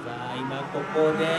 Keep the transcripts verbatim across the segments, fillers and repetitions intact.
さあ今ここでイエローラインの通過、ようやくこれが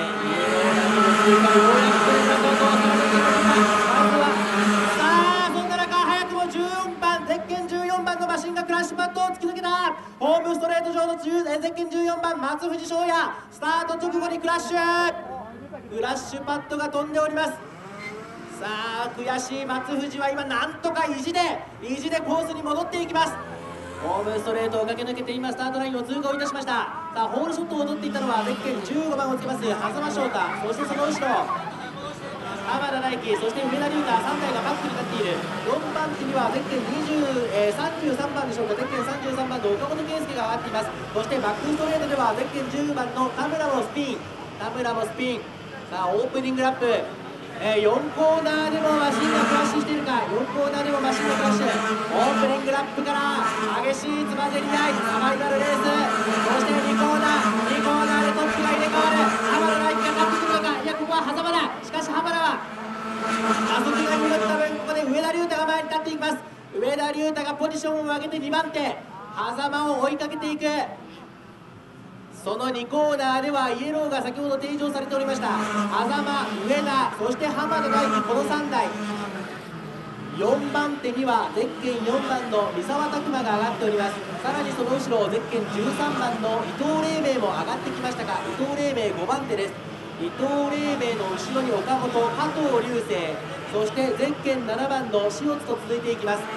どうされているのか。まずはさあそんな中、早くもじゅうよんばんゼッケンじゅうよんばんのマシンがクラッシュパッドを突き抜けた。ホームストレート上のゼッケンじゅうよんばん松藤翔也、スタート直後にクラッシュクラッシュパッドが飛んでおります。さあ悔しい松藤は今なんとか意地で意地でコースに戻っていきます。ホームストレートを駆け抜けて今スタートラインを通過をいたしました。さあホールショットを取っていったのはゼッケンじゅうごばんをつけます狭間翔太、そしてその後ろ浜田大輝、そして上田龍太、さんだいがバックになっている。よんばん手にはゼッケンにじゅう、えー、さんじゅうさんばんでしょうか、ゼッケンさんじゅうさんばんの岡本圭佑が上がっています。そしてバックストレートではゼッケンじゅうばんの田村もスピン田村もスピン。さあオープニングラップ、えー、よんコーナーでもマシンがクラッシュしているか、よんコーナーでもマシンがクラッシュ。オープニングラップから激しいつばぜり合い、サバイバルレース。そしてにコーナーにコーナーでトップが入れ替わる。浜田大輝が勝ってくるのか。いやここは狭間だ。しかし浜田は加速が鈍った分、ここで上田龍太が前に立っていきます。上田龍太がポジションを上げてにばん手、狭間を追いかけていく。そのにコーナーではイエローが先ほど提場されておりました狭間、上田、そして浜田大輝、このさんだい。よんばん手にはゼッケンよんばんの三沢拓磨が上がっております。さらにその後ろゼッケンじゅうさんばんの伊藤黎明も上がってきましたが、伊藤黎明ごばん手です。伊藤黎明の後ろに岡本、加藤流星、そしてゼッケンななばんの塩津と続いていきます。さ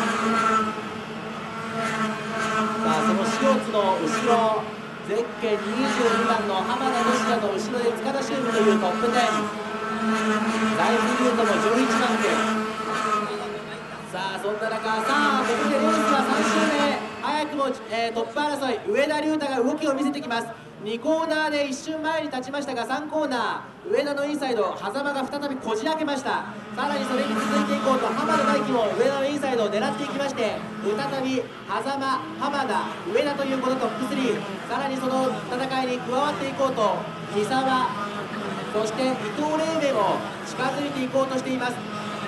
あその塩津の後ろゼッケンにじゅうにばんの浜田俊也の後ろで塚田修武というトップじゅう。ライフルートもじゅういちばん手。さあそんな中、さあここでレースはさん周目、早くも、えー、トップ争い、上田龍太が動きを見せてきます。にコーナーで一瞬前に立ちましたが、さんコーナー上田のインサイド、狭間が再びこじ開けました。さらにそれに続いていこうと浜田大輝も上田のインサイドを狙っていきまして、再び狭間、浜田、上田というこのトップスリー。さらにその戦いに加わっていこうと三沢、そして伊藤黎明も近づいていこうとしています。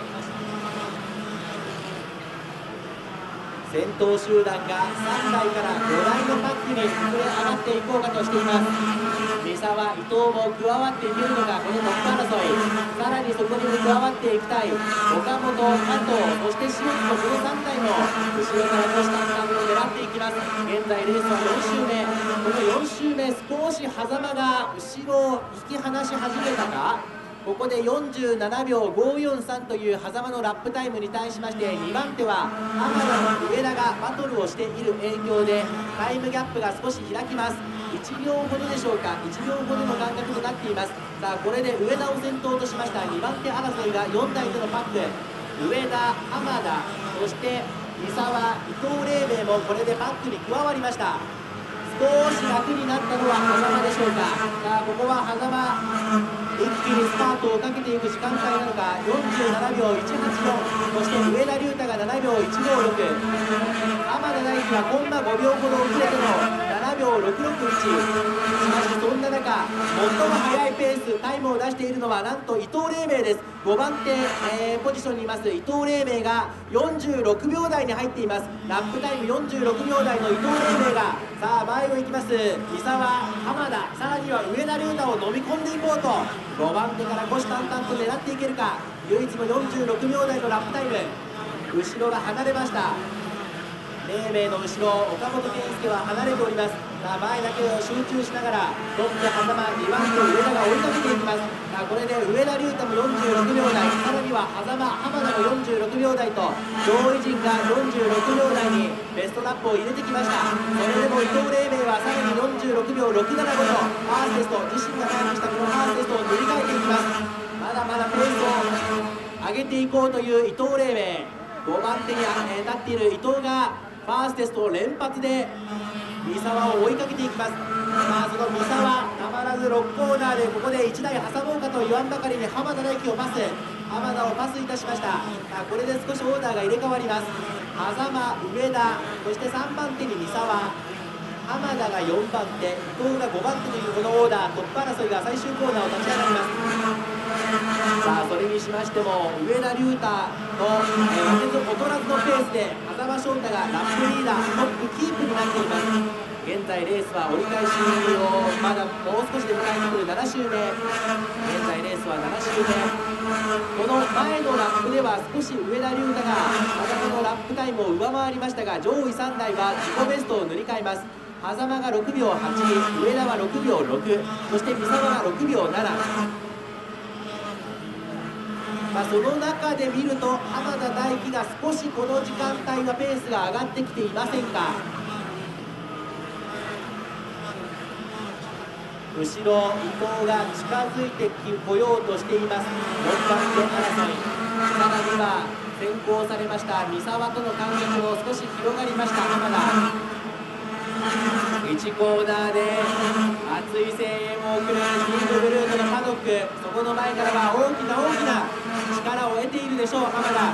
先頭集団がさんだいからごだいのパックに膨れ上がっていこうかとしています。三沢、伊藤も加わっていけるのか、このトップ争い。さらにそこにも加わっていきたい岡本、加藤、そして塩津のこのさんだいも後ろから虎視眈々を狙っていきます。現在レースはよん周目、このよん周目少し狭間が後ろを引き離し始めたか。ここでよんじゅうななびょうごよんさんという狭間のラップタイムに対しまして、にばん手は浜田の上田がバトルをしている影響でタイムギャップが少し開きます。いちびょうほどでしょうか、いちびょうほどの間隔となっています。さあこれで上田を先頭としましたにばん手争いがよんだいでのパック、上田、浜田、そして三沢、伊藤黎明もこれでパックに加わりました。少し楽になったのは狭間でしょうか。さあここは狭間、一気にスタートをかけていく時間帯なのか。よんじゅうななびょういちはちよん、そして上田龍太がななびょういちごろく、浜田大輝はコンマごびょうほど遅れてのななびょうろくろくいち。しかしそんな中、最も速いペースタイムを出しているのはなんと伊藤黎明です。ごばん手、えー、ポジションにいます伊藤黎明がよんじゅうろくびょうだいに入っています。ラップタイムよんじゅうろくびょうだいの伊藤黎明がさあ前を行きます。三沢、浜田、さらには上田龍太を飲み込んでいこうとごばん手から虎視眈々と狙っていけるか。唯一のよんじゅうろくびょうだいのラップタイム、後ろが離れました。黎明の後ろ岡本健介は離れております。さあ前だけを集中しながらトップ狭間、にばん手上田が追いかけていきます。さあこれで上田龍太もよんじゅうろくびょうだい、さらには狭間、浜田もよんじゅうろくびょうだいと上位陣がよんじゅうろくびょうだいにベストラップを入れてきました。それでも伊藤黎明はさらによんじゅうろくびょうろくななごとハーフテスト、自身がマークしたこのハーフテストを塗り替えていきます。まだまだペースを上げていこうという伊藤黎明、ごばん手に立っている伊藤がファーステストを連発で三沢を追いかけていきます。まあその三沢たまらずろくコーナーでここでいちだい挟もうかと言わんばかりに浜田大輝をパス、浜田をパスいたしました。さあこれで少しオーダーが入れ替わります。狭間、上田、そしてさんばん手に三沢、浜田がよんばん手、伊藤がごばん手というこのオーダー、トップ争いが最終コーナーを立ち上がります。さあそれにしましても上田龍太の、えー、劣らずのペースで狭間翔太がラップリーダートップキープになっています。 現在レースは折り返しをまだもう少しで迎えてくるなな周目、現在レースはなな周目。この前のラップでは少し上田龍太が風間のラップタイムを上回りましたが、上位さんだいは自己ベストを塗り替えます。狭間がろくびょうはち、上田はろくびょうろく、そして三沢がろくびょうなな。まあ、その中で見ると浜田大輝が少しこの時間帯はペースが上がってきていませんか。後ろ伊藤が近づいてこようとしています。よんばん手争い、さらには先行されました三沢との間隔も少し広がりました浜田。いちコーナーで熱い声援を送るチームブルートのパドック、そこの前からは大きな大きな力を得ているでしょう浜田。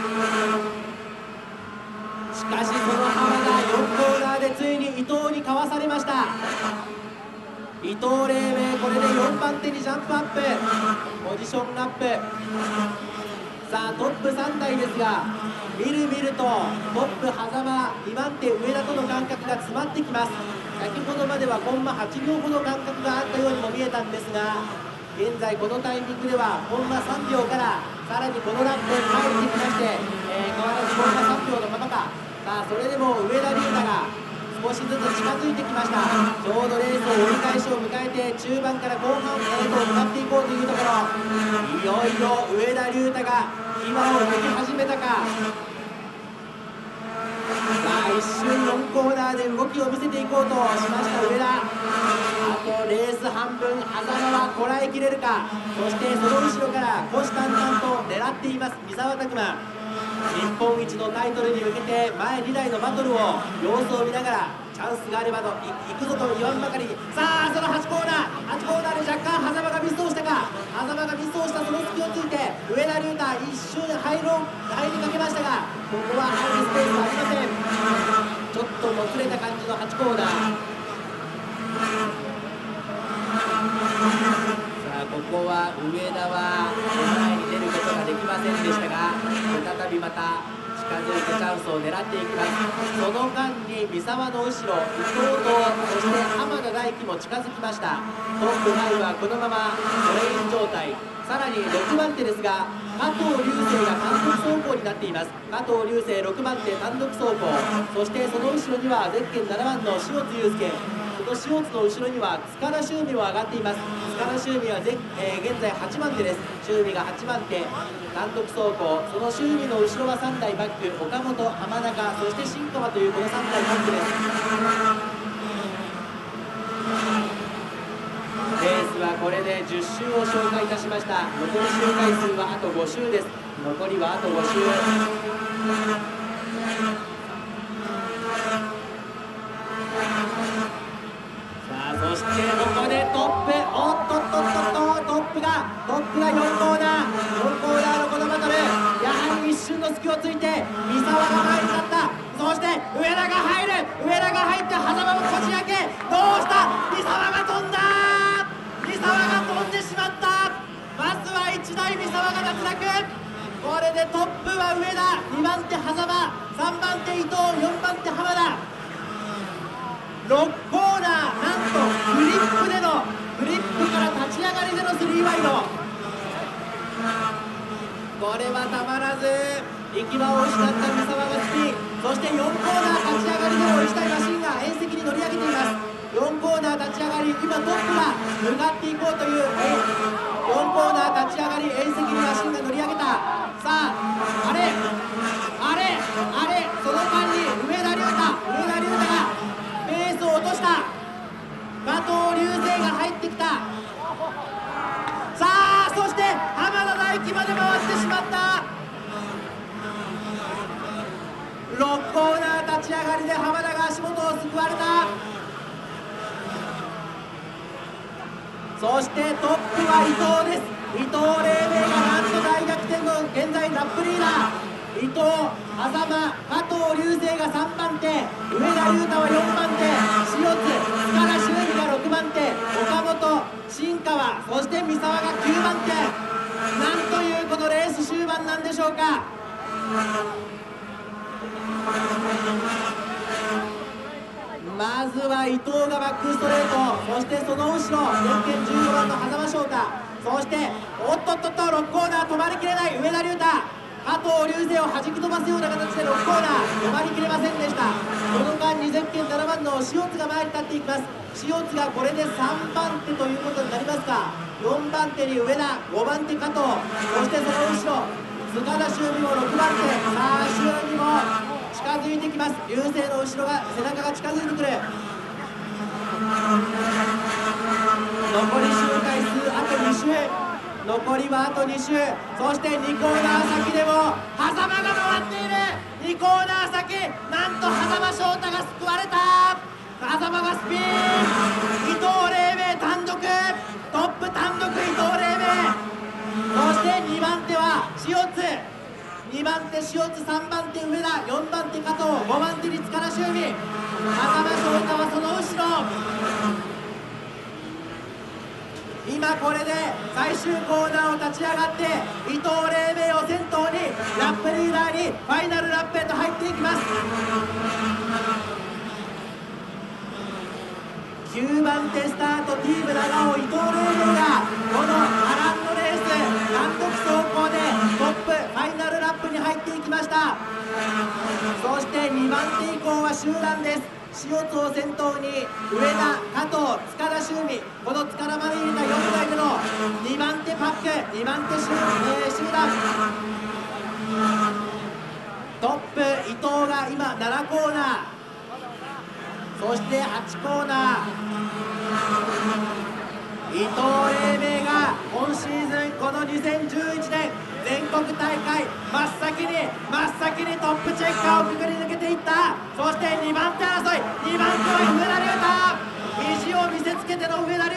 しかしその浜田、よんコーナーでついに伊藤にかわされました。伊藤黎明、これでよんばん手にジャンプアップ、ポジションアップ。さあトップさんだいですが、みるみるとトップ狭間、にばん手上田との間隔が詰まってきます。先ほどまではコンマはちびょうほど間隔があったようにも見えたんですが、現在このタイミングではコンマさんびょうからさらにこのラップ帰ってきまして、えー、変わらずコンマさんびょうのままか。さあそれでも上田龍太が少しずつ近づいてきました。ちょうどレースを折り返しを迎えて中盤から後半へと向かっていこうというところ、いよいよ上田龍太が今を抜き始めたか。さあ一瞬よんコーナーで動きを見せていこうとしました上田。あとレース半分、狭間はこらえきれるか。そしてその後ろから虎視眈々と狙っています三沢拓磨。日本一のタイトルに向けて前にだいのバトルを様子を見ながらチャンスがあればといくぞと言わんばかりに、さあそのはちコーナーはちコーナーで若干狭間がミスをしたか。狭間がミスをしたその隙をついて上田龍太一瞬入ろう入りかけましたが、ここは入るスペースはありません。ちょっともつれた感じのはちコーナー。さあここは上田は前に出ることができませんでしたが、再びまた近づいてチャンスを狙っていきます。その間に三沢の後ろ伊藤とそして浜田大輝も近づきました。トップごはこのままトレイン状態。さらにろくばん手ですが加藤龍生が単独走行になっています。加藤龍生ろくばん手単独走行、そしてその後ろにはゼッケンななばんの塩津祐介、その塩津の後ろには塚田修美も上がっています。塚田修美はぜ、えー、現在はちばん手です。修美がはちばん手単独走行、その修美の後ろはさんだいバック、岡本、浜中、そして新川というこのさんだいバックです。レースはこれでじゅっ周を紹介いたしました。残り周回数はあとご周です。残りはあとご周。そしてここでトップ、おっとっとっとっと、トップがトップがよんコーナー、よんコーナーのこのバトル、やはり一瞬の隙をついて三沢が前に立った。そして上田が入る、上田が入って狭間もこじ開け、どうした三沢が飛んだ、三沢が飛んでしまった。まずはいちだい三沢が脱落。これでトップは上田、にばん手狭間、さんばん手伊藤、よんばん手浜田。ろくコーナー、なんとフリップでのフリップから立ち上がりでのスリーワイド。これはたまらず行き場を失った三沢がスピン、そしてよんコーナー立ち上がりでの石谷マシンが縁石に乗り上げています。よんコーナー立ち上がり、今トップが向かっていこうというよんコーナー立ち上がり、縁石にマシンが乗り上げた。さああれあれあれ、その間に上田龍太上田龍太がペースを落とした。加藤龍生が入ってきた。さあそして浜田大輝まで回ってしまった。ろくコーナー立ち上がりで浜田が足元をすくわれた。そしてトップは伊藤です。伊藤黎明がなんと大逆転の現在ラップリーダー。伊藤、狭間、加藤龍生がさんばん手、上田龍太はよんばん手、塩津、塚田修美がろくばん手、岡本、新川、そして三沢がきゅうばん手。なんというこのレース終盤なんでしょうか。まずは伊藤がバックストレート、そしてその後ろ電拳じゅうごばんの狭間翔太、そしておっとっとっとろくコーナー止まりきれない上田龍太、加藤龍星を弾き飛ばすような形でろくコーナー止まりきれませんでした。この間にゼッケンななばんの塩津が前に立っていきます。塩津がこれでさんばんてということになりますか。よんばんてに上田、ごばんて加藤、そしてその後ろ塚田修美もろくばんて、さあ修美も近づいてきます。龍星の後ろが背中が近づいてくる。残り周回数あとに周、残りはあとに周、そしてにコーナー先でも狭間が回っている。にコーナー先、なんと狭間翔太が救われた。狭間がスピン、伊藤黎明単独トップ、単独伊藤黎明、そしてにばんては塩津、にばんて塩津、さんばんて上田、よんばんて加藤、ごばんてに塚田修美、狭間翔太はその後ろ。今これで最終コーナーを立ち上がって伊藤黎明を先頭にラップリーダーにファイナルラップへと入っていきます。きゅうばんてスタートティーム長尾、伊藤黎明がこの波乱のレース単独走行でトップファイナルラップに入っていきました。そしてにばんて以降は集団です。塩津を先頭に上田、加藤、塚田修美、この塚田まで入れたよんだいでのにばんてパック、にばんて集、えー、集団トップ伊藤が今ななコーナー、そしてはちコーナー、伊藤黎明が今シーズンこのにせんじゅういちねん全国大会真っ先に真っ先にトップチェッカーをくぐり抜けていった。そしてにばんて争い、にばんては上田龍太、意地を見せつけての上田龍